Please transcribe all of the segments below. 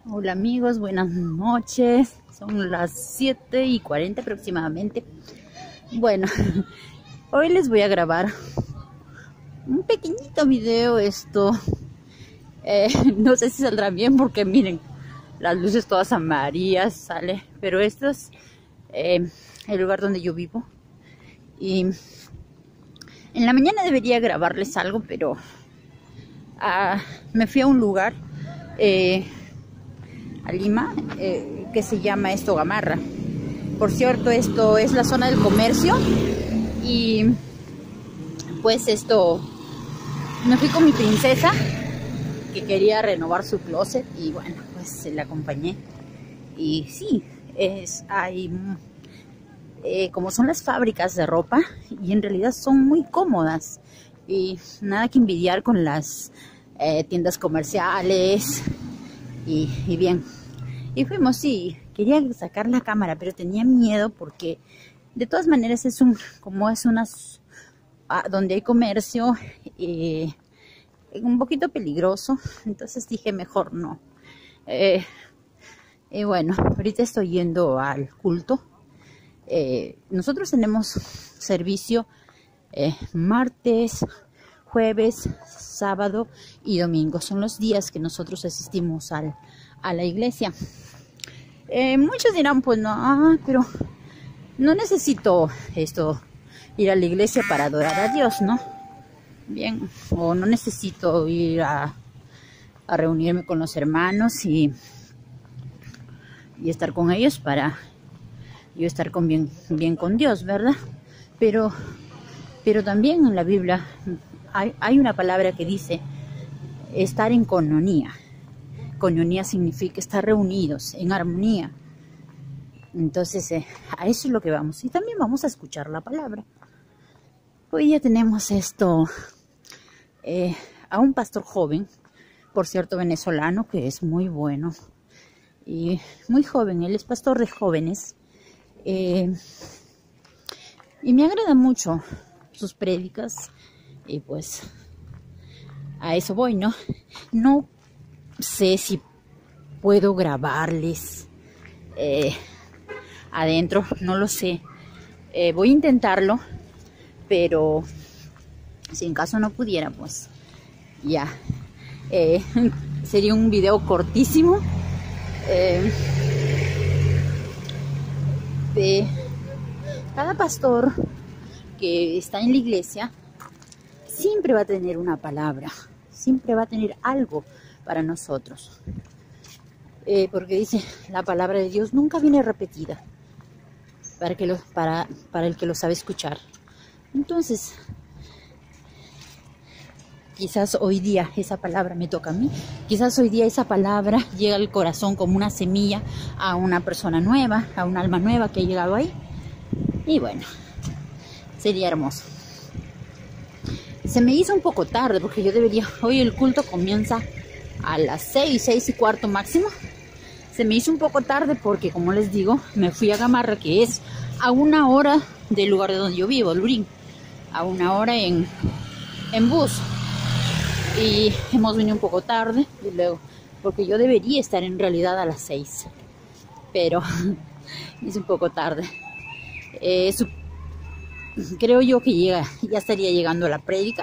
Hola amigos, buenas noches. Son las 7:40 aproximadamente. Bueno, hoy les voy a grabar un pequeñito video. No sé si saldrá bien porque miren, las luces todas amarillas sale. Pero esto es el lugar donde yo vivo. Y en la mañana debería grabarles algo, pero me fui a un lugar a Lima, que se llama Gamarra. Por cierto, esto es la zona del comercio. Y pues me fui con mi princesa, que quería renovar su closet, y bueno, pues la acompañé. Y sí, como son las fábricas de ropa, y en realidad son muy cómodas, y nada que envidiar con las tiendas comerciales. Y bien, y fuimos. Sí, quería sacar la cámara, pero tenía miedo porque de todas maneras donde hay comercio, un poquito peligroso. Entonces dije mejor no. Y bueno, ahorita estoy yendo al culto. Nosotros tenemos servicio martes, jueves, sábado y domingo. Son los días que nosotros asistimos a la iglesia. Muchos dirán, pues no, pero no necesito ir a la iglesia para adorar a Dios, ¿no? Bien, o no necesito ir a reunirme con los hermanos y estar con ellos para yo estar bien con Dios, ¿verdad? Pero también en la Biblia hay una palabra que dice estar en coinonía. Coinonía significa estar reunidos en armonía. Entonces a eso es lo que vamos. Y también vamos a escuchar la palabra. Hoy ya tenemos a un pastor joven, por cierto venezolano, que es muy bueno y muy joven. Él es pastor de jóvenes. Y me agrada mucho sus prédicas. Y pues a eso voy, ¿no? No sé si puedo grabarles adentro, no lo sé. Voy a intentarlo, pero si en caso no pudiera, pues ya. Sería un video cortísimo. Cada pastor que está en la iglesia siempre va a tener una palabra, siempre va a tener algo para nosotros, porque dice la palabra de Dios nunca viene repetida para el que lo sabe escuchar. Entonces quizás hoy día esa palabra me toca a mí, quizás hoy día esa palabra llega al corazón como una semilla a una persona nueva, a un alma nueva que ha llegado ahí. Y bueno, sería hermoso. Se me hizo un poco tarde porque hoy el culto comienza a las 6:15 máximo. Se me hizo un poco tarde porque, como les digo, me fui a Gamarra, que es a 1 hora del lugar de donde yo vivo, Lurín. A 1 hora en bus. Y hemos venido un poco tarde, y luego, porque yo debería estar en realidad a las 6. Pero es un poco tarde. Creo yo que ya estaría llegando a la prédica,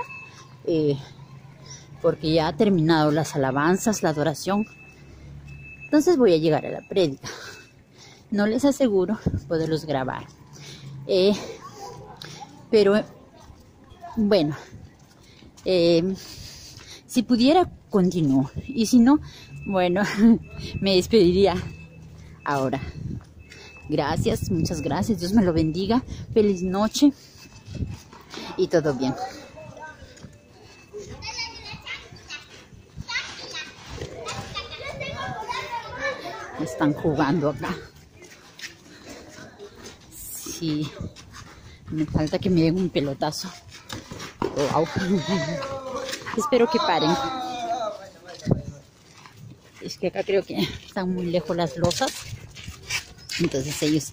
porque ya ha terminado las alabanzas, la adoración. Entonces voy a llegar a la prédica. No les aseguro poderlos grabar, pero bueno, si pudiera continúo, y si no, bueno, me despediría ahora. Gracias, muchas gracias. Dios me lo bendiga. Feliz noche y todo bien. Están jugando acá. Sí, me falta que me den un pelotazo. Wow. Espero que paren. Es que acá creo que están muy lejos las losas. Entonces ellos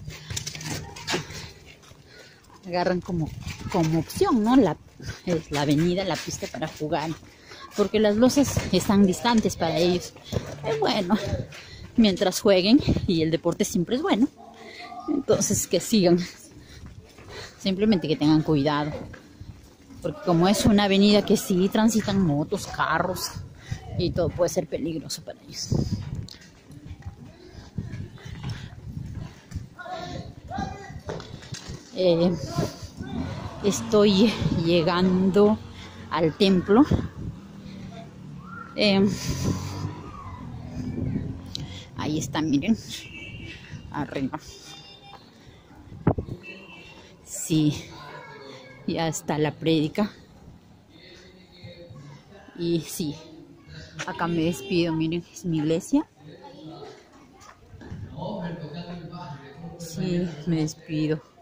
agarran como opción, ¿no? La avenida, la pista para jugar, porque las losas están distantes para ellos. Bueno, mientras jueguen, y el deporte siempre es bueno. Entonces que sigan, simplemente que tengan cuidado, porque como es una avenida que sí transitan motos, carros y todo, puede ser peligroso para ellos. Estoy llegando al templo. Ahí está, miren, arriba. Sí, ya está la prédica. Y sí, acá me despido, miren, es mi iglesia. Sí, me despido.